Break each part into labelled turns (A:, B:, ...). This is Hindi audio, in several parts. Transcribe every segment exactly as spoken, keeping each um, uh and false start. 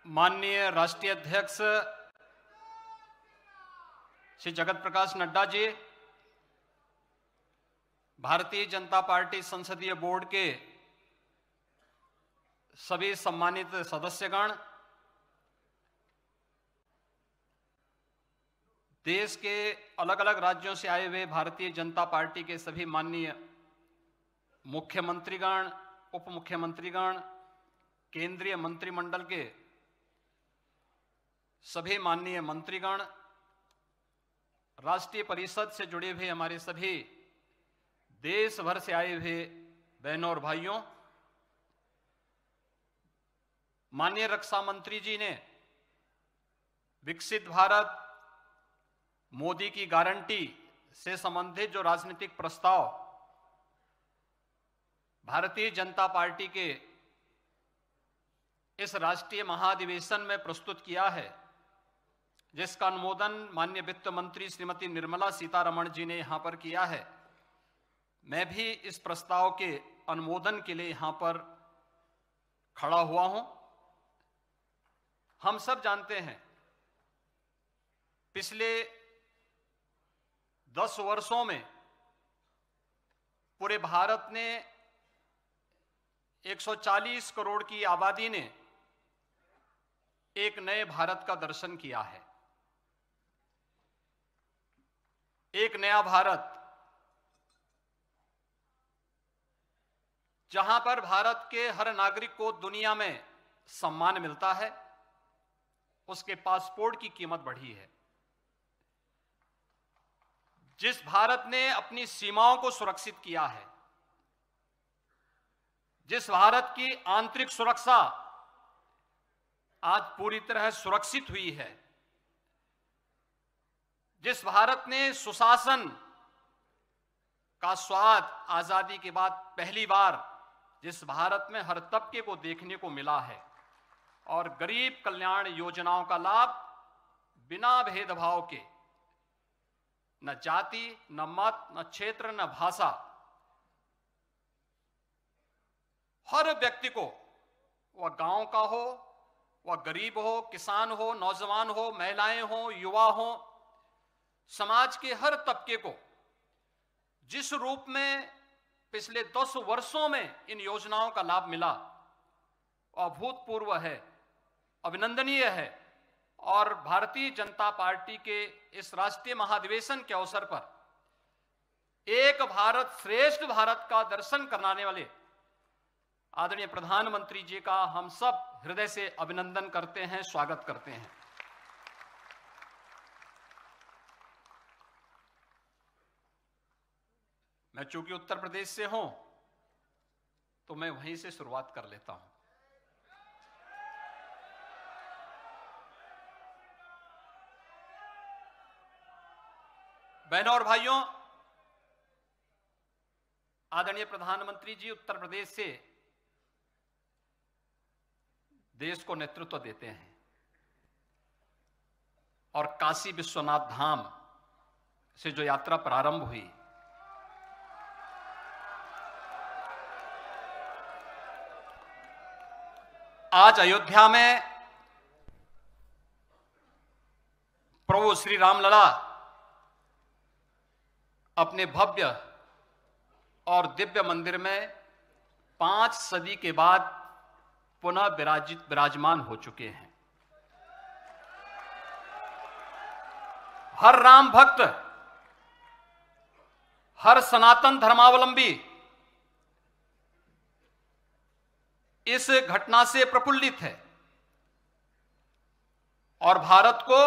A: माननीय राष्ट्रीय अध्यक्ष श्री जगत प्रकाश नड्डा जी, भारतीय जनता पार्टी संसदीय बोर्ड के सभी सम्मानित सदस्यगण, देश के अलग अलग राज्यों से आए हुए भारतीय जनता पार्टी के सभी माननीय मुख्यमंत्रीगण, उप मुख्यमंत्रीगण, केंद्रीय मंत्रिमंडल के सभी माननीय मंत्रीगण, राष्ट्रीय परिषद से जुड़े हुए हमारे सभी देश भर से आए हुए बहनों और भाइयों, माननीय रक्षा मंत्री जी ने विकसित भारत, मोदी की गारंटी से संबंधित जो राजनीतिक प्रस्ताव भारतीय जनता पार्टी के इस राष्ट्रीय महाधिवेशन में प्रस्तुत किया है, जिसका अनुमोदन माननीय वित्त मंत्री श्रीमती निर्मला सीतारमण जी ने यहां पर किया है, मैं भी इस प्रस्ताव के अनुमोदन के लिए यहां पर खड़ा हुआ हूं। हम सब जानते हैं, पिछले दस वर्षों में पूरे भारत ने एक सौ चालीस करोड़ की आबादी ने एक नए भारत का दर्शन किया है। एक नया भारत, जहां पर भारत के हर नागरिक को दुनिया में सम्मान मिलता है, उसके पासपोर्ट की कीमत बढ़ी है। जिस भारत ने अपनी सीमाओं को सुरक्षित किया है, जिस भारत की आंतरिक सुरक्षा आज पूरी तरह सुरक्षित हुई है, जिस भारत ने सुशासन का स्वाद आजादी के बाद पहली बार, जिस भारत में हर तबके को देखने को मिला है और गरीब कल्याण योजनाओं का लाभ बिना भेदभाव के, न जाति, न मत, न क्षेत्र, न भाषा, हर व्यक्ति को, वह गांव का हो, वह गरीब हो, किसान हो, नौजवान हो, महिलाएं हो, युवा हो, समाज के हर तबके को जिस रूप में पिछले दस वर्षों में इन योजनाओं का लाभ मिला, अभूतपूर्व है, अभिनंदनीय है। और भारतीय जनता पार्टी के इस राष्ट्रीय महाधिवेशन के अवसर पर एक भारत श्रेष्ठ भारत का दर्शन कराने वाले आदरणीय प्रधानमंत्री जी का हम सब हृदय से अभिनंदन करते हैं, स्वागत करते हैं। मैं चूंकि उत्तर प्रदेश से हूं, तो मैं वहीं से शुरुआत कर लेता हूं। बहनों और भाइयों, आदरणीय प्रधानमंत्री जी उत्तर प्रदेश से देश को नेतृत्व देते हैं और काशी विश्वनाथ धाम से जो यात्रा प्रारंभ हुई, आज अयोध्या में प्रभु श्री रामलला अपने भव्य और दिव्य मंदिर में पांच सदी के बाद पुनः विराजित विराजमान हो चुके हैं। हर राम भक्त, हर सनातन धर्मावलंबी इस घटना से प्रफुल्लित है और भारत को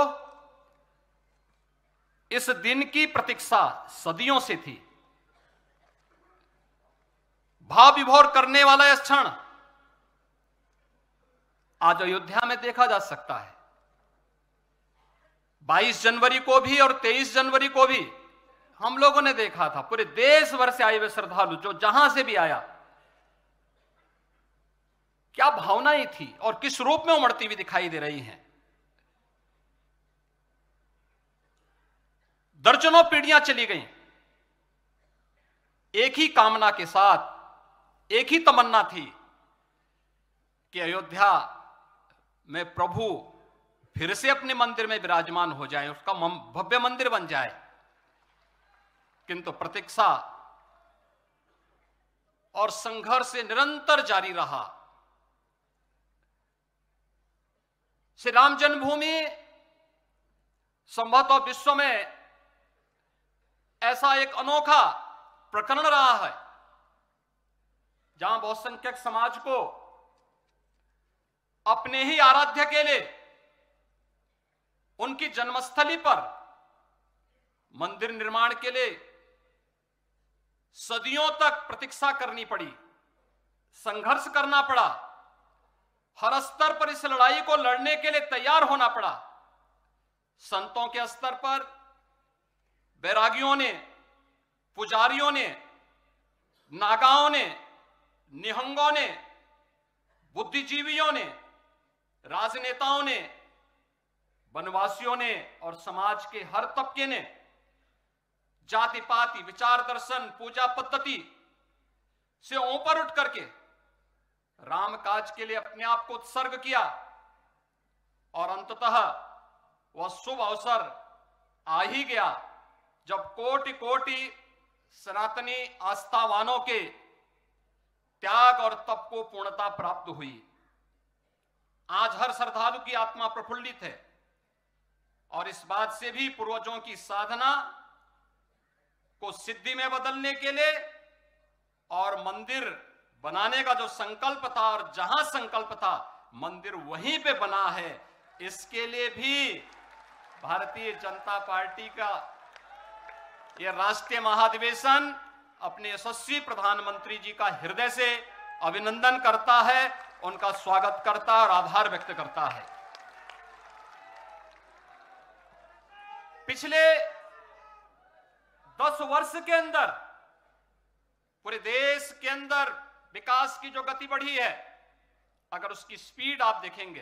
A: इस दिन की प्रतीक्षा सदियों से थी। भाव विभोर करने वाला यह क्षण आज अयोध्या में देखा जा सकता है। बाईस जनवरी को भी और तेईस जनवरी को भी हम लोगों ने देखा था, पूरे देश भर से आए हुए श्रद्धालु जो जहां से भी आया, क्या भावनाएं थी और किस रूप में उमड़ती हुई दिखाई दे रही हैं। दर्जनों पीढ़ियां चली गईं, एक ही कामना के साथ, एक ही तमन्ना थी कि अयोध्या में प्रभु फिर से अपने मंदिर में विराजमान हो जाए, उसका भव्य मंदिर बन जाए। किंतु प्रतीक्षा और संघर्ष निरंतर जारी रहा। श्री राम जन्मभूमि संभवतः विश्व में ऐसा एक अनोखा प्रकरण रहा है जहां बहुसंख्यक समाज को अपने ही आराध्य के लिए उनकी जन्मस्थली पर मंदिर निर्माण के लिए सदियों तक प्रतीक्षा करनी पड़ी, संघर्ष करना पड़ा, हर स्तर पर इस लड़ाई को लड़ने के लिए तैयार होना पड़ा। संतों के स्तर पर बैरागियों ने, पुजारियों ने, नागाओं ने, निहंगों ने, बुद्धिजीवियों ने, राजनेताओं ने, वनवासियों ने और समाज के हर तबके ने जाति पाति, विचार दर्शन, पूजा पद्धति से ऊपर उठ करके राम काज के लिए अपने आप को उत्सर्ग किया और अंततः वह शुभ अवसर आ ही गया जब कोटि कोटि सनातनी आस्थावानों के त्याग और तप को पूर्णता प्राप्त हुई। आज हर श्रद्धालु की आत्मा प्रफुल्लित है और इस बात से भी पूर्वजों की साधना को सिद्धि में बदलने के लिए और मंदिर बनाने का जो संकल्प था और जहां संकल्प था मंदिर वहीं पे बना है, इसके लिए भी भारतीय जनता पार्टी का यह राष्ट्रीय महाधिवेशन अपने यशस्वी प्रधानमंत्री जी का हृदय से अभिनंदन करता है, उनका स्वागत करता है और आभार व्यक्त करता है। पिछले दस वर्ष के अंदर पूरे देश के अंदर विकास की जो गति बढ़ी है, अगर उसकी स्पीड आप देखेंगे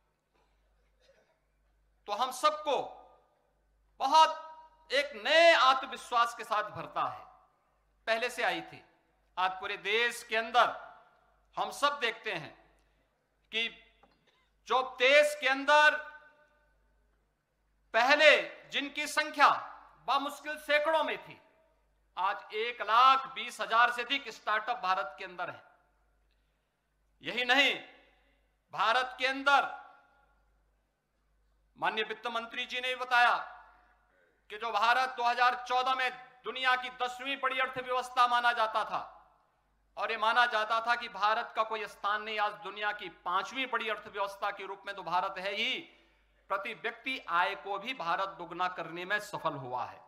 A: तो हम सबको बहुत एक नए आत्मविश्वास के साथ भरता है। पहले से आई थी, आज पूरे देश के अंदर हम सब देखते हैं कि जो देश के अंदर पहले जिनकी संख्या बामुश्किल सैकड़ों में थी, आज एक लाख बीस हजार से अधिक स्टार्टअप भारत के अंदर है। यही नहीं, भारत के अंदर माननीय वित्त मंत्री जी ने बताया कि जो भारत दो हज़ार चौदह में दुनिया की दसवीं बड़ी अर्थव्यवस्था माना जाता था और ये माना जाता था कि भारत का कोई स्थान नहीं, आज दुनिया की पांचवी बड़ी अर्थव्यवस्था के रूप में तो भारत है ही, प्रति व्यक्ति आय को भी भारत दोगुना करने में सफल हुआ है।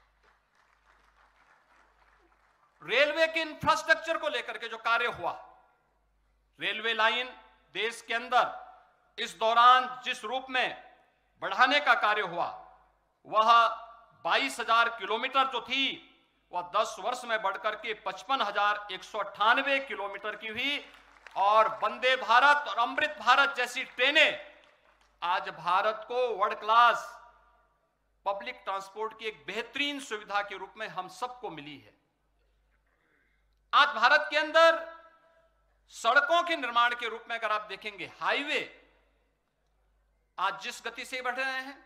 A: रेलवे के इंफ्रास्ट्रक्चर को लेकर के जो कार्य हुआ, रेलवे लाइन देश के अंदर इस दौरान जिस रूप में बढ़ाने का कार्य हुआ, वह बाईस हजार किलोमीटर जो थी वह दस वर्ष में बढ़कर के पचपन हजार एक सौ अट्ठानवे किलोमीटर की हुई और वंदे भारत और अमृत भारत जैसी ट्रेनें आज भारत को वर्ल्ड क्लास पब्लिक ट्रांसपोर्ट की एक बेहतरीन सुविधा के रूप में हम सबको मिली है। आज भारत के अंदर सड़कों के निर्माण के रूप में अगर आप देखेंगे, हाईवे आज जिस गति से बढ़ रहे हैं,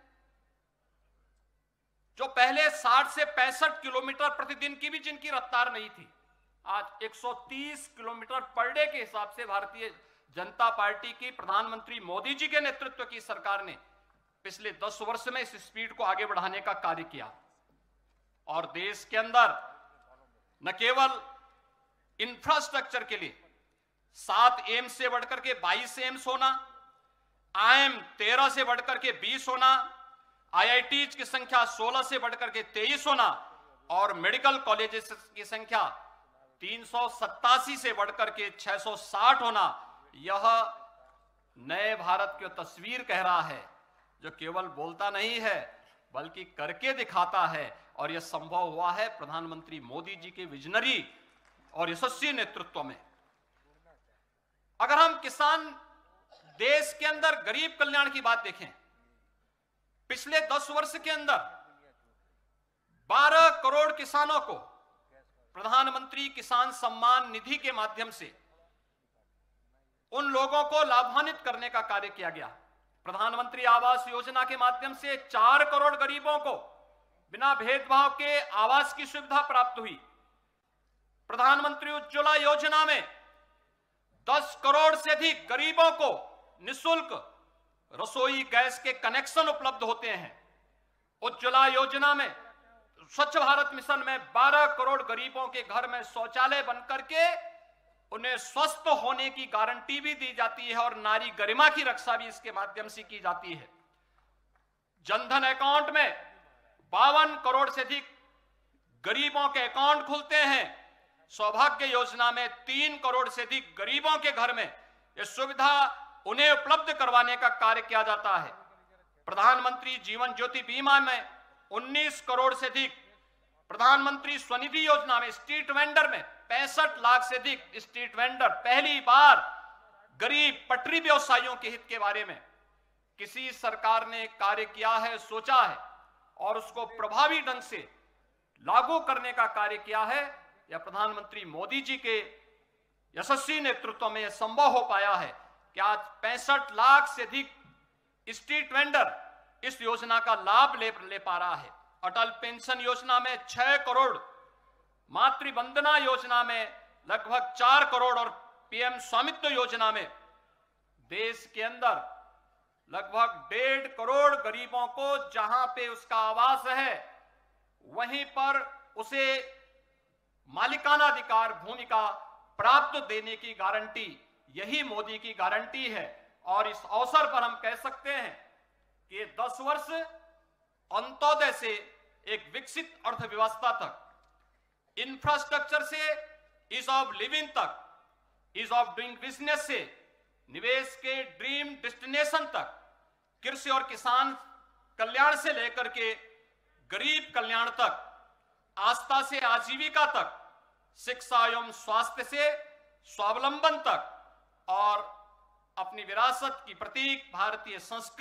A: जो पहले साठ से पैंसठ किलोमीटर प्रतिदिन की भी जिनकी रफ्तार नहीं थी, आज एक सौ तीस किलोमीटर पर डे के हिसाब से भारतीय जनता पार्टी की प्रधानमंत्री मोदी जी के नेतृत्व की सरकार ने पिछले दस वर्ष में इस स्पीड को आगे बढ़ाने का कार्य किया। और देश के अंदर न केवल इंफ्रास्ट्रक्चर के लिए सात एम्स से बढ़कर के बाईस एम्स होना, आईएम तेरह से बढ़कर के बीस होना, आईआईटी की संख्या सोलह से बढ़कर के तेईस होना और मेडिकल कॉलेजेस की संख्या तीन सौ सत्तासी से बढ़कर के छह सौ साठ होना, यह नए भारत की तस्वीर कह रहा है जो केवल बोलता नहीं है बल्कि करके दिखाता है। और यह संभव हुआ है प्रधानमंत्री मोदी जी के विजनरी और यशस्वी नेतृत्व में। अगर हम किसान देश के अंदर गरीब कल्याण की बात देखें, पिछले दस वर्ष के अंदर बारह करोड़ किसानों को प्रधानमंत्री किसान सम्मान निधि के माध्यम से उन लोगों को लाभान्वित करने का कार्य किया गया। प्रधानमंत्री आवास योजना के माध्यम से चार करोड़ गरीबों को बिना भेदभाव के आवास की सुविधा प्राप्त हुई। प्रधानमंत्री उज्ज्वला योजना में दस करोड़ से अधिक गरीबों को निःशुल्क रसोई गैस के कनेक्शन उपलब्ध होते हैं। उज्ज्वला योजना में स्वच्छ भारत मिशन में बारह करोड़ गरीबों के घर में शौचालय बनकर के उन्हें स्वस्थ होने की गारंटी भी दी जाती है और नारी गरिमा की रक्षा भी इसके माध्यम से की जाती है। जनधन अकाउंट में बावन करोड़ से अधिक गरीबों के अकाउंट खुलते हैं। सौभाग्य योजना में तीन करोड़ से अधिक गरीबों के घर में यह सुविधा उन्हें उपलब्ध करवाने का कार्य किया जाता है। प्रधानमंत्री जीवन ज्योति बीमा में उन्नीस करोड़ से अधिक, प्रधानमंत्री स्वनिधि योजना में स्ट्रीट वेंडर में पैंसठ लाख से अधिक स्ट्रीट वेंडर, पहली बार गरीब पटरी व्यवसायियों के हित के बारे में किसी सरकार ने कार्य किया है, सोचा है और उसको प्रभावी ढंग से लागू करने का कार्य किया है। यह प्रधानमंत्री मोदी जी के यशस्वी नेतृत्व में यह संभव हो पाया है कि आज पैंसठ लाख से अधिक स्ट्रीट वेंडर इस योजना का लाभ ले, ले पा रहा है। अटल पेंशन योजना में छह करोड़, मातृवंदना योजना में लगभग चार करोड़ और पीएम स्वामित्व योजना में देश के अंदर लगभग डेढ़ करोड़ गरीबों को जहां पे उसका आवास है वहीं पर उसे मालिकाना अधिकार भूमि का प्राप्त देने की गारंटी, यही मोदी की गारंटी है। और इस अवसर पर हम कह सकते हैं कि ये दस वर्ष अंत्योदय से एक विकसित अर्थव्यवस्था तक, इंफ्रास्ट्रक्चर से ईज ऑफ लिविंग तक, ईज ऑफ डूइंग बिजनेस से निवेश के ड्रीम डेस्टिनेशन तक, कृषि और किसान कल्याण से लेकर के गरीब कल्याण तक, आस्था से आजीविका तक, शिक्षा एवं स्वास्थ्य से स्वावलंबन तक और अपनी विरासत की प्रतीक भारतीय संस्कृति